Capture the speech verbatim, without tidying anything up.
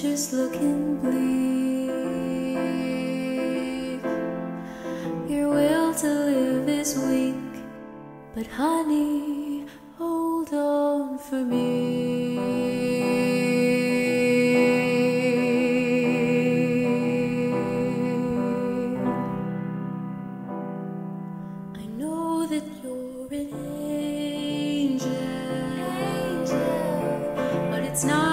future's looking bleak. Your will to live is weak, but honey, hold on for me. I know that you're an angel, angel, but it's not